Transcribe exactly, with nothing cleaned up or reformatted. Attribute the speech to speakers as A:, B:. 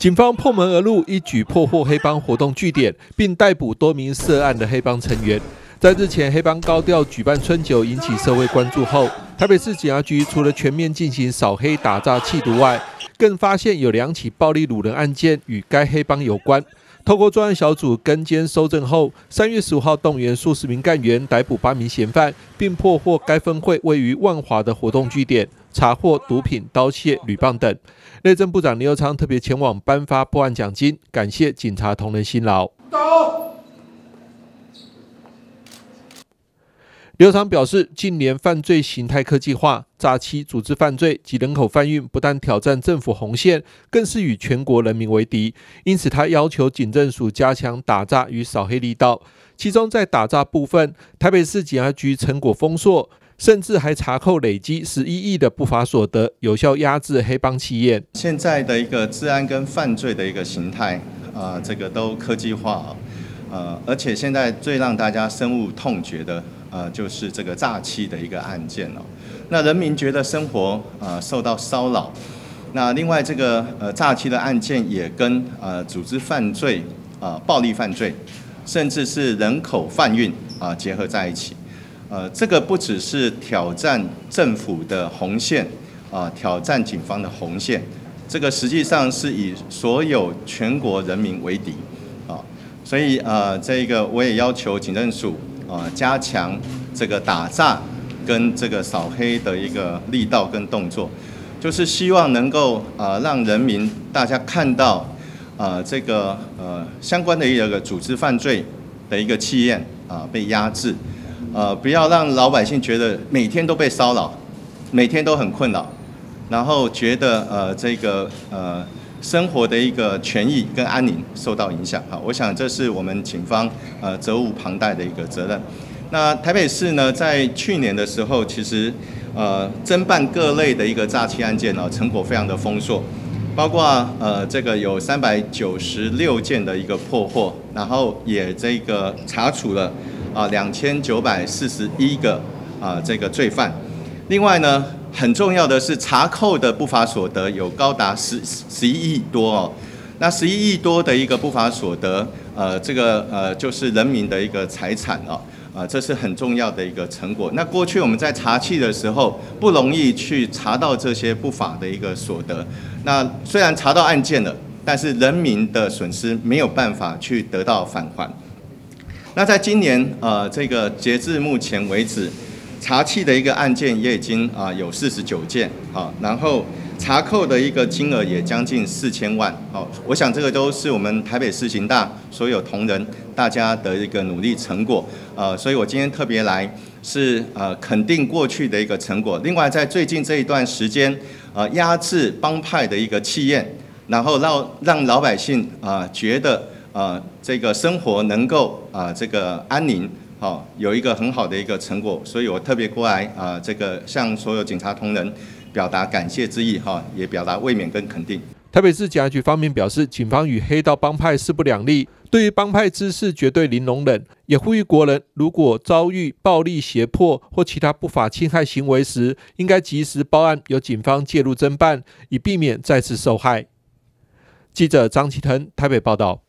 A: 警方破门而入，一举破获黑帮活动据点，并逮捕多名涉案的黑帮成员。在日前黑帮高调举办春酒引起社会关注后，台北市警察局除了全面进行扫黑打诈缉毒外，更发现有两起暴力掳人案件与该黑帮有关。透过专案小组跟监搜证后，三月十五号动员数十名干员逮捕八名嫌犯，并破获该分会位于万华的活动据点，查获毒品、刀械、铝棒等。内政部长林右昌特别前往颁发破案奖金，感谢警察同仁辛劳。刘长表示，近年犯罪形态科技化、诈欺、组织犯罪及人口贩运不但挑战政府红线，更是与全国人民为敌。因此，他要求警政署加强打诈与扫黑力道。其中，在打诈部分，台北市警察局成果丰硕，甚至还查扣累积十一亿的不法所得，有效压制黑帮企业。
B: 现在的一个治安跟犯罪的一个形态，呃，这个都科技化，呃，而且现在最让大家深恶痛绝的。呃，就是这个诈欺的一个案件哦。那人民觉得生活呃受到骚扰，那另外这个呃诈欺的案件也跟呃组织犯罪、呃暴力犯罪，甚至是人口贩运啊、呃、结合在一起。呃，这个不只是挑战政府的红线啊、呃，挑战警方的红线，这个实际上是以所有全国人民为敌啊、呃。所以呃，这个我也要求警政署。啊，加强这个打诈跟这个扫黑的一个力道跟动作，就是希望能够啊让人民大家看到啊这个呃相关的一个组织犯罪的一个企业啊被压制，呃不要让老百姓觉得每天都被骚扰，每天都很困扰，然后觉得呃这个呃。生活的一个权益跟安宁受到影响，好，我想这是我们警方呃责无旁贷的一个责任。那台北市呢，在去年的时候，其实呃侦办各类的一个诈欺案件呢，成果非常的丰硕，包括呃这个有三百九十六件的一个破获，然后也这个查处了啊两千九百四十一个啊这个罪犯。另外呢。很重要的是，查扣的不法所得有高达十十一亿多哦。那十一亿多的一个不法所得，呃，这个呃就是人民的一个财产哦，啊、呃，这是很重要的一个成果。那过去我们在查缉的时候，不容易去查到这些不法的一个所得。那虽然查到案件了，但是人民的损失没有办法去得到返还。那在今年呃这个截至目前为止。查缉的一个案件也已经啊有四十九件，好，然后查扣的一个金额也将近四千万，好，我想这个都是我们台北市刑大所有同仁大家的一个努力成果，呃，所以我今天特别来是呃肯定过去的一个成果。另外，在最近这一段时间，呃，压制帮派的一个气焰，然后让让老百姓啊、呃、觉得呃这个生活能够啊、呃、这个安宁。好，有一个很好的一个成果，所以我特别过来啊、呃，这个向所有警察同仁表达感谢之意，哈，也表达慰勉跟肯定。
A: 台北市警察局方面表示，警方与黑道帮派势不两立，对于帮派滋事绝对零容忍，也呼吁国人如果遭遇暴力胁迫或其他不法侵害行为时，应该及时报案，由警方介入侦办，以避免再次受害。记者张启腾台北报道。